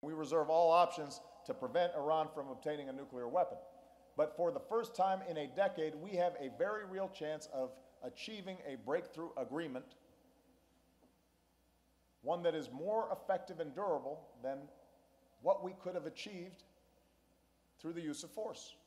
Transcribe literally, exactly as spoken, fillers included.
We reserve all options to prevent Iran from obtaining a nuclear weapon. But for the first time in a decade, we have a very real chance of achieving a breakthrough agreement, one that is more effective and durable than what we could have achieved through the use of force.